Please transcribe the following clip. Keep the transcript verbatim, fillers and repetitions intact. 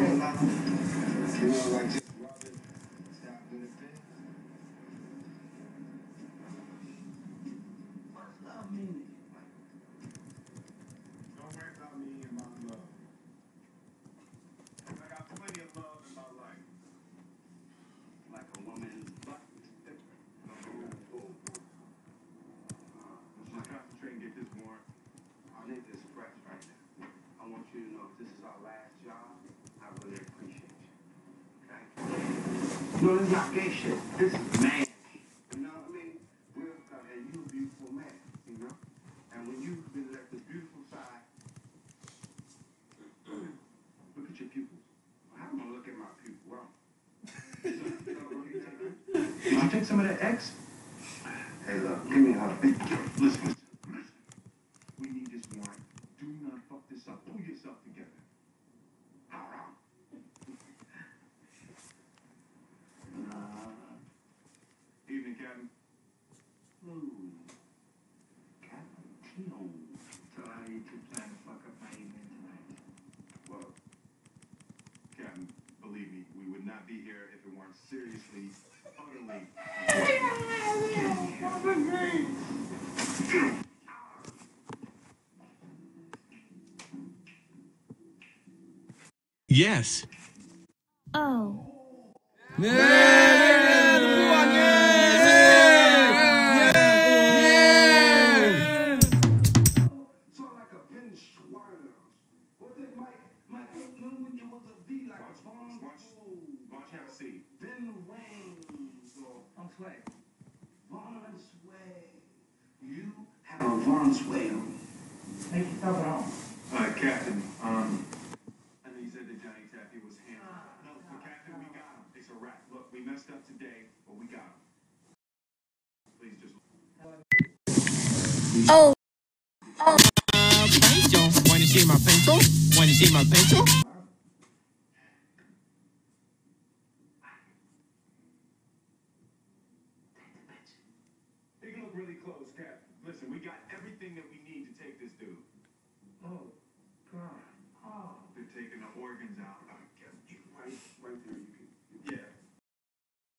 No, this is not gay shit. This is man. You know what I mean? We're, uh, and you're a beautiful man, you know? And when you've been left this beautiful side, look at your pupils. How am I look at my pupils? Wow. Did you take some of that X? Hey, look, give me a hug. Listen, listen, listen. We need this warrant. Do not fuck this up. Pull yourself together. All right. Evening, Captain. Ooh. Captain Tino. So how do you two plan to fuck up my evening tonight? Well, Captain, believe me, we would not be here if it weren't seriously, utterly... Yes. Oh. Von Swale. Make yourself at home. Uh, Captain, um, I know you said that Johnny Taffy was handsome. No, but Captain, we got him. It's a wrap. Look, we messed up today, but we got him. Please just... Oh. Oh. Want to see my pencil? Want to see my pencil? Take a look really close, Captain. Listen, we got everything that we need to take